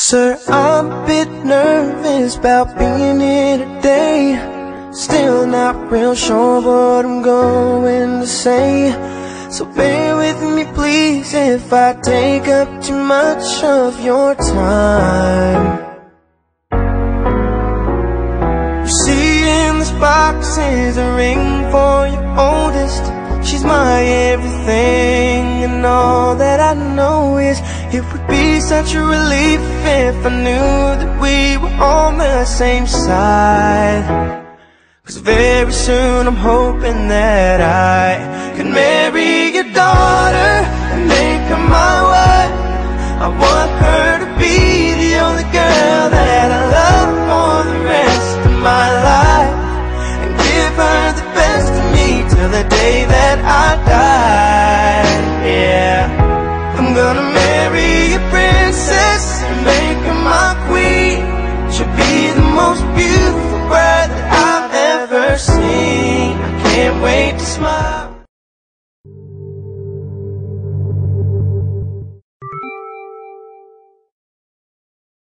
Sir, I'm a bit nervous about being here today. Still not real sure what I'm going to say, so bear with me please if I take up too much of your time. You see, in this box is a ring for your oldest. She's my everything, and all that I know is it would be such a relief if I knew that we were on the same side. 'Cause very soon I'm hoping that I can marry your daughter and make her my wife. I want her to be the only girl that I love for the rest of my life, and give her the best of me till the day that I die. Yeah, I'm gonna marry a princess and make her my queen. She'll be the most beautiful bride that I've ever seen. I can't wait to smile.